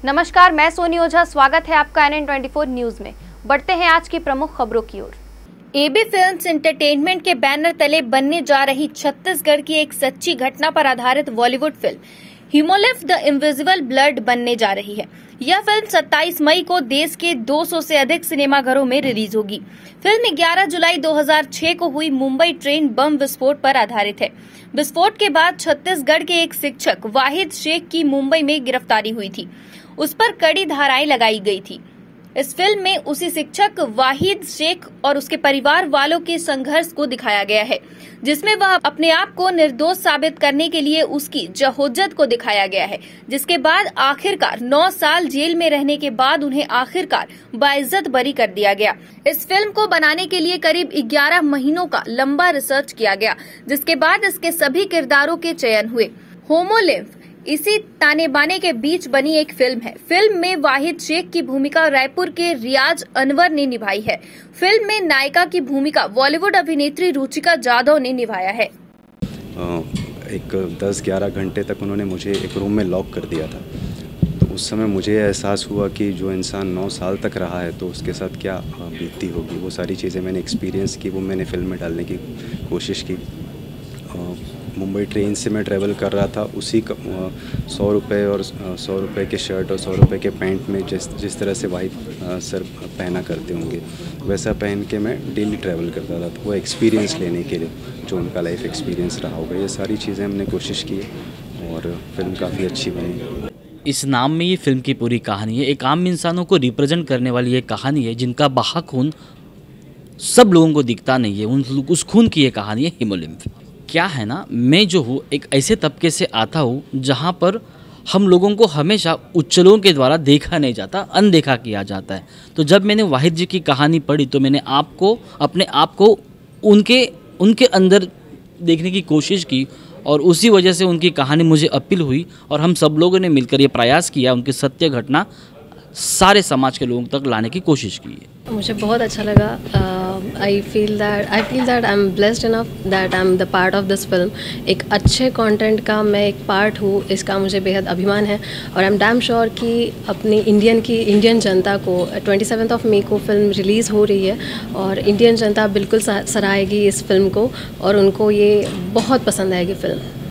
नमस्कार, मैं सोनी ओझा। स्वागत है आपका NN24 न्यूज में। बढ़ते हैं आज की प्रमुख खबरों की ओर। एबी फिल्म्स एंटरटेनमेंट के बैनर तले बनने जा रही छत्तीसगढ़ की एक सच्ची घटना पर आधारित Bollywood film hemolymph the invisible blood बनने जा रही है। यह फिल्म 27 मई को देश के 200 से अधिक सिनेमाघरों में रिलीज होगी। फिल्म 11 जुलाई 2006 को हुई मुंबई ट्रेन बम विस्फोट पर आधारित है। विस्फोट के बाद छत्तीसगढ़ के एक शिक्षक वाहिद शेख की मुंबई में गिरफ्तारी हुई थी। उस पर कड़ी धाराएं लगाई गई थी। इस फिल्म में उसी शिक्षक वाहिद शेख और उसके परिवार वालों के संघर्ष को दिखाया गया है, जिसमें वह अपने आप को निर्दोष साबित करने के लिए उसकी जद्दोजहद को दिखाया गया है, जिसके बाद आखिरकार 9 साल जेल में रहने के बाद उन्हें आखिरकार बाइज्जत बरी कर दिया गया। इस फिल्म को बनाने के लिए करीब 11 महीनों का लंबा रिसर्च किया गया, जिसके बाद इसके सभी किरदारों के चयन हुए। हीमोलिम्फ इसी ताने बाने के बीच बनी एक फिल्म है। फिल्म में वाहिद शेख की भूमिका रायपुर के रियाज अनवर ने निभाई है। फिल्म में नायिका की भूमिका बॉलीवुड अभिनेत्री रुचिका जाधव ने निभाया है। एक 10-11 घंटे तक उन्होंने मुझे एक रूम में लॉक कर दिया था। तो उस समय मुझे एहसास हुआ कि जो इंसान 9 साल तक रहा है तो उसके साथ क्या बीतती होगी। वो सारी चीज़ें मैंने एक्सपीरियंस की, वो मैंने फिल्म में डालने की कोशिश की। मुंबई ट्रेन से मैं ट्रैवल कर रहा था, उसी का 100 रुपये और 100 रुपये के शर्ट और 100 रुपये के पैंट में जिस तरह से वाइट सर पहना करते होंगे वैसा पहन के मैं डेली ट्रैवल करता था। तो वो एक्सपीरियंस लेने के लिए जो उनका लाइफ एक्सपीरियंस रहा होगा, ये सारी चीज़ें हमने कोशिश की और फिल्म काफ़ी अच्छी बनी। इस नाम में ये फिल्म की पूरी कहानी है। एक आम इंसानों को रिप्रेजेंट करने वाली ये कहानी है, जिनका बहा खून सब लोगों को दिखता नहीं है। उस खून की ये कहानी है हीमोलिम्फ। क्या है ना, मैं जो हूँ एक ऐसे तबके से आता हूँ जहाँ पर हम लोगों को हमेशा उच्चलों के द्वारा देखा नहीं जाता, अनदेखा किया जाता है। तो जब मैंने वाहिद जी की कहानी पढ़ी तो मैंने अपने आप को उनके अंदर देखने की कोशिश की और उसी वजह से उनकी कहानी मुझे अपील हुई और हम सब लोगों ने मिलकर ये प्रयास किया उनकी सत्य घटना सारे समाज के लोगों तक लाने की कोशिश की है। मुझे बहुत अच्छा लगा। I feel that I am blessed enough that I am the part of this film. एक अच्छे कंटेंट का मैं एक पार्ट हूँ, इसका मुझे बेहद अभिमान है और आई एम डैम श्योर कि अपनी इंडियन जनता को 27 मई को फिल्म रिलीज़ हो रही है और इंडियन जनता बिल्कुल सराहेगी इस फिल्म को और उनको ये बहुत पसंद आएगी फिल्म।